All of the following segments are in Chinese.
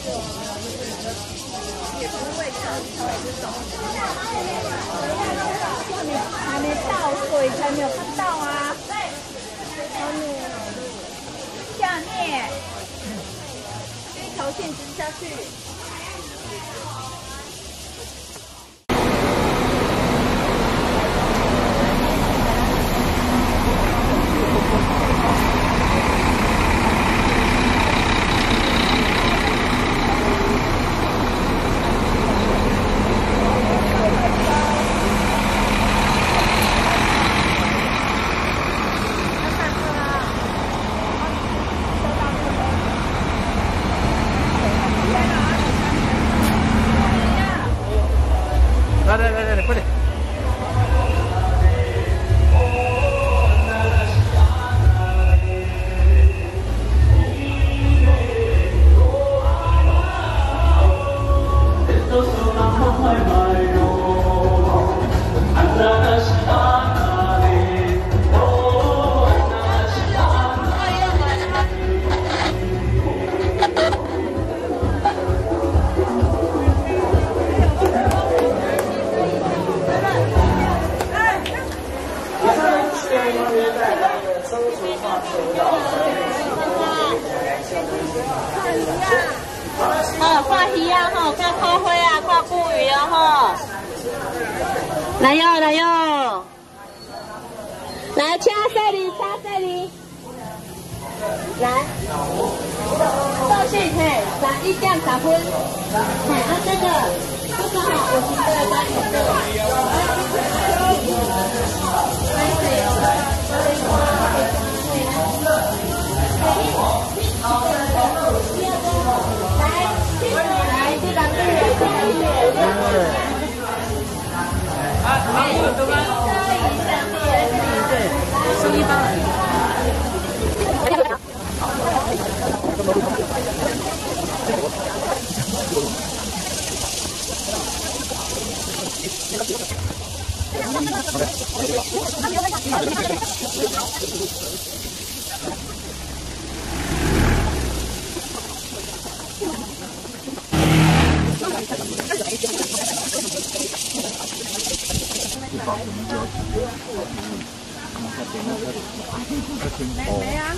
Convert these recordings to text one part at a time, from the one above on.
也不会稍微这种。 还没到，所以才没有看到啊。下面这一条线直下去。 来，快点！ 挂鱼啊吼，挂烤花啊，挂布鱼啊吼。来哟来哟，来掐这里掐这里，来，倒进嘿，1点3分，嘿，这个好，我觉得加一没啊。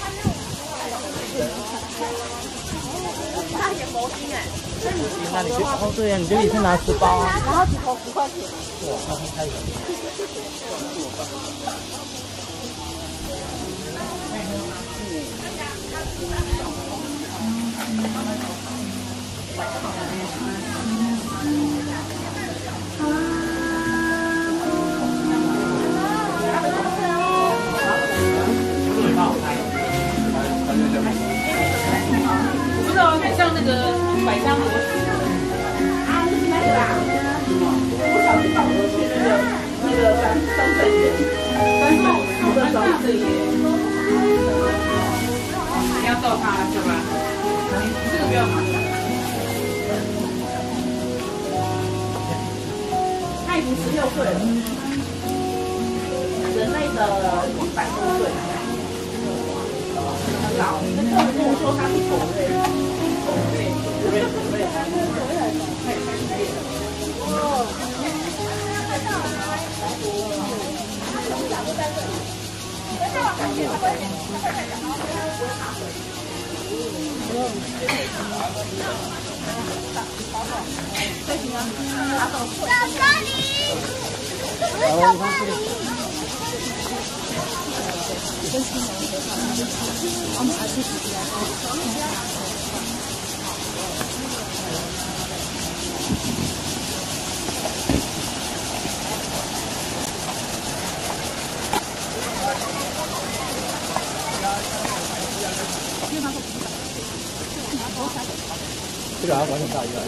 他也毛巾哎。 那你去哦，对呀，你就以前拿10包啊。 然后只投10块钱。 哇，那太远了。 不知道，很像那个百香螺丝。啊，是那个啦。我小时候跑过去那个三水园，但是我的手这里，你要揍他是吧？这个不要麻烦。他已经16岁了，人类的100多岁。很老，跟我说他是狗类，狗类，哦。 这个还完全大一个。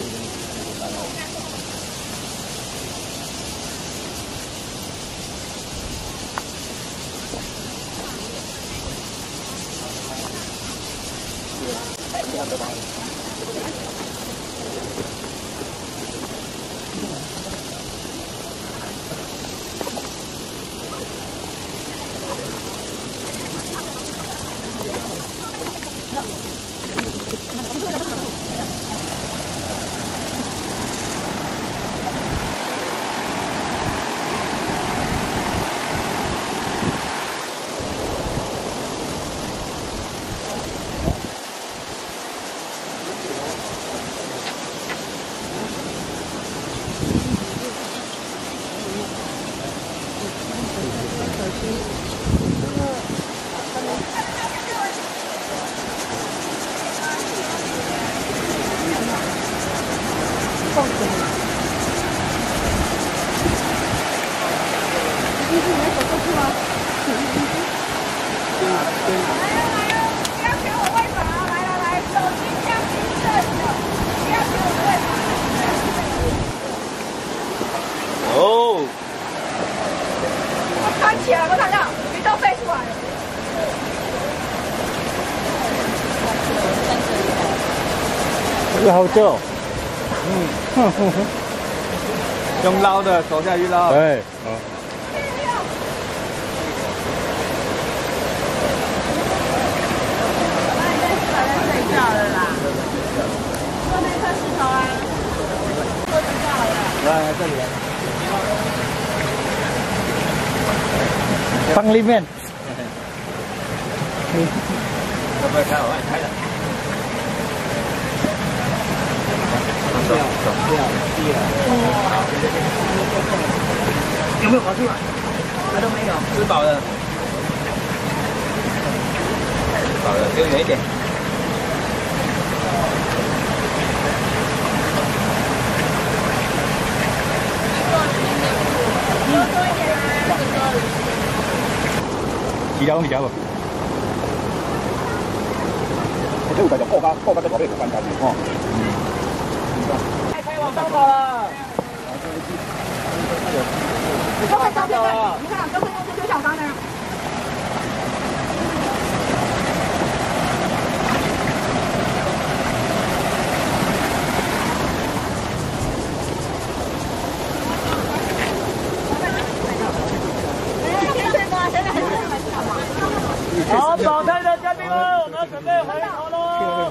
这好久。 用捞的手下去捞。 对， 睡觉了啦。 后面块石头啊，我知道了。 来这里。放里面。 会不会开？我帮你开的。 有没有滑出来？ 都没有，吃饱了。吃饱了，离我远一点。 几条？你条不？我这有个过这宝贝关下去哦。 开往上跑了。 都会照片的，你看都会用这9小张的。 好，早餐的嘉宾们，我们准备回头喽。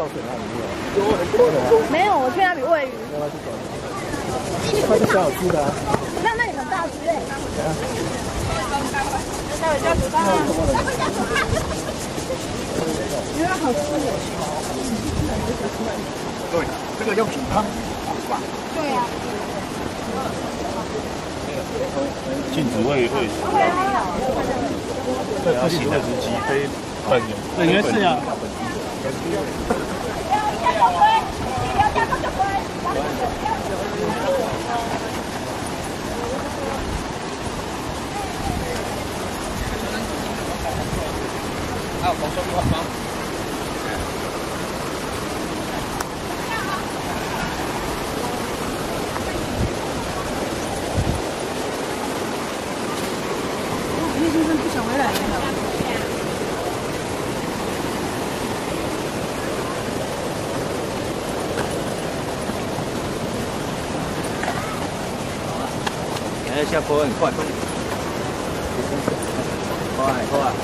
没有，我去那里喂鱼。 它是小吃的啊。 那里很大只哎。 待会叫煮饭。 觉得好吃耶。 对，这个要品汤。 对呀。 禁止喂。对，不行的是鸡飞本人。 对，应该是啊。 还有红烧肉吗？ 叶先生不想回来了。 下坡很快，快！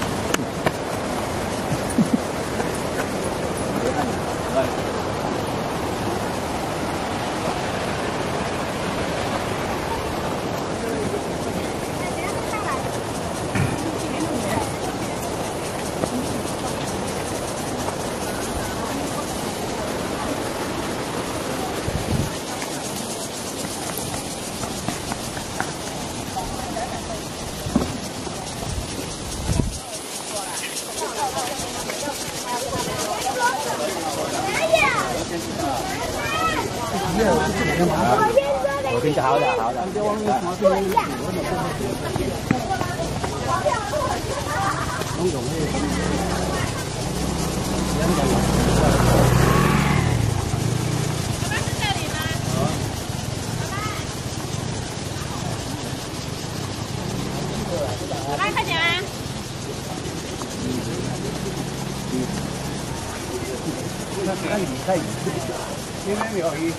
我跟你好的，好的。 爸爸快点啊！ 那你看，应该有鱼。